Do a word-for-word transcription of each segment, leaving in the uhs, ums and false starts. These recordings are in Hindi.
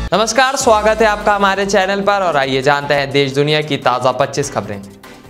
नमस्कार, स्वागत है आपका हमारे चैनल पर और आइए जानते हैं देश दुनिया की ताजा पच्चीस खबरें।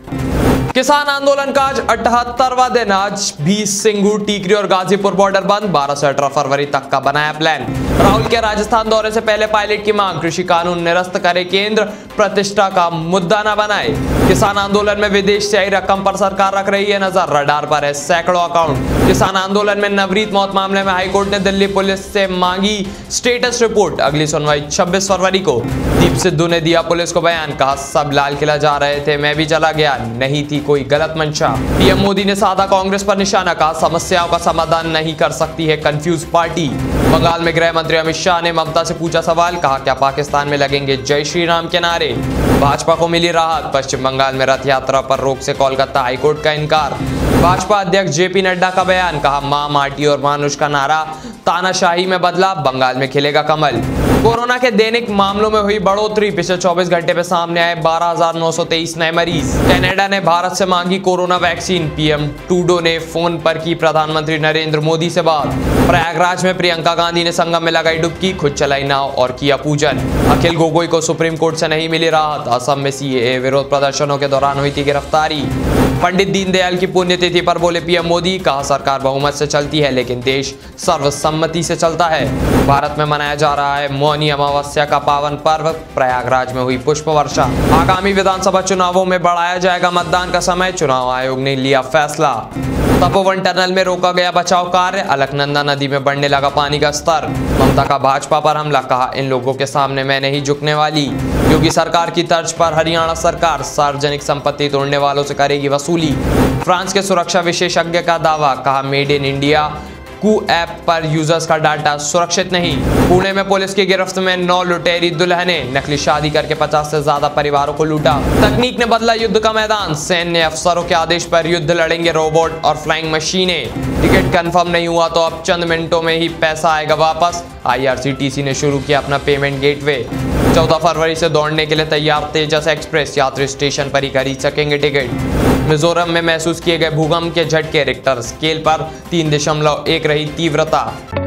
किसान आंदोलन का आज अठहत्तरवां दिन। आज भी सिंगू, टीकरी और गाजीपुर बॉर्डर बंद। बारह से अठारह फरवरी तक का बनाया प्लान। राहुल के राजस्थान दौरे से पहले पायलट की मांग। कृषि कानून निरस्त करे केंद्र, प्रतिष्ठा का मुद्दा न बनाए। किसान आंदोलन में विदेश से आई रकम पर सरकार रख रही है नजर। रडार पर है सैकड़ों अकाउंट। किसान आंदोलन में नवरीत मौत मामले में हाईकोर्ट ने दिल्ली पुलिस से मांगी स्टेटस रिपोर्ट। अगली सुनवाई छब्बीस फरवरी को। दीप सिद्धू ने दिया पुलिस को बयान। कहा सब लाल किला जा रहे थे, मैं भी चला गया, नहीं थी कोई गलत मंशा। पीएम मोदी ने साधा कांग्रेस पर निशाना। कहा समस्याओं का समाधान नहीं कर सकती है कंफ्यूज पार्टी। बंगाल में गृह मंत्री अमित शाह ने ममता से पूछा सवाल। कहा क्या पाकिस्तान में लगेंगे जय श्री राम के नारे। भाजपा को मिली राहत। पश्चिम बंगाल में रथ यात्रा पर रोक से कोलकाता हाईकोर्ट का इनकार। भाजपा अध्यक्ष जेपी नड्डा का बयान। कहा मां, माटी और मानुष का नारा तानाशाही में बदला, बंगाल में खिलेगा कमल। कोरोना के दैनिक मामलों में हुई बढ़ोतरी। पिछले चौबीस घंटे में सामने आए बारह हजार नौ सौ तेईस नए मरीज। कनाडा ने भारत से मांगी कोरोना वैक्सीन। पीएम ट्रूडो ने फोन पर की प्रधानमंत्री नरेंद्र मोदी से बात। प्रयागराज में प्रियंका गांधी ने संगम में लगाई डुबकी, खुद चलाई नाव और किया पूजन। अखिल गोगोई को सुप्रीम कोर्ट से नहीं मिली राहत। असम में सीएए विरोध प्रदर्शनों के दौरान हुई थी गिरफ्तारी। पंडित दीनदयाल की पुण्यतिथि पर बोले पीएम मोदी। कहा सरकार बहुमत से चलती है लेकिन देश सर्वसम्मति से चलता है। भारत में मनाया जा रहा है मौनी अमावस्या का पावन पर्व। प्रयागराज में हुई पुष्प वर्षा। आगामी विधानसभा चुनावों में बढ़ाया जाएगा मतदान का समय। चुनाव आयोग ने लिया फैसला। तपोवन टनल में रोका गया बचाव कार्य। अलकनंदा नदी में बढ़ने लगा पानी का स्तर। ममता का भाजपा पर हमला। कहा इन लोगों के सामने मैं नहीं झुकने वाली। योगी सरकार की तर्ज पर हरियाणा सरकार सार्वजनिक संपत्ति तोड़ने वालों से करेगी वसूली। फ्रांस के सुरक्षा विशेषज्ञ का दावा। कहा made in India Koo app पर यूजर्स का डाटा सुरक्षित नहीं। पुणे में पुलिस की गिरफ्त में नौ लुटेरी दुल्हनें। नकली शादी करके पचास से ज्यादा परिवारों को लूटा। तकनीक ने बदला युद्ध का मैदान। सैन्य अफसरों के आदेश पर युद्ध लड़ेंगे रोबोट और फ्लाइंग मशीनें। टिकट कंफर्म नहीं हुआ तो अब चंद मिनटों में ही पैसा आएगा वापस। आईआरसीटीसी ने शुरू किया अपना पेमेंट गेटवे। चौदह फरवरी से दौड़ने के लिए तैयार तेजस एक्सप्रेस। यात्री स्टेशन पर ही खरीद सकेंगे टिकट। मिजोरम में महसूस किए गए भूकंप के झटके। रिक्टर स्केल पर तीन दशमलव एक रही तीव्रता।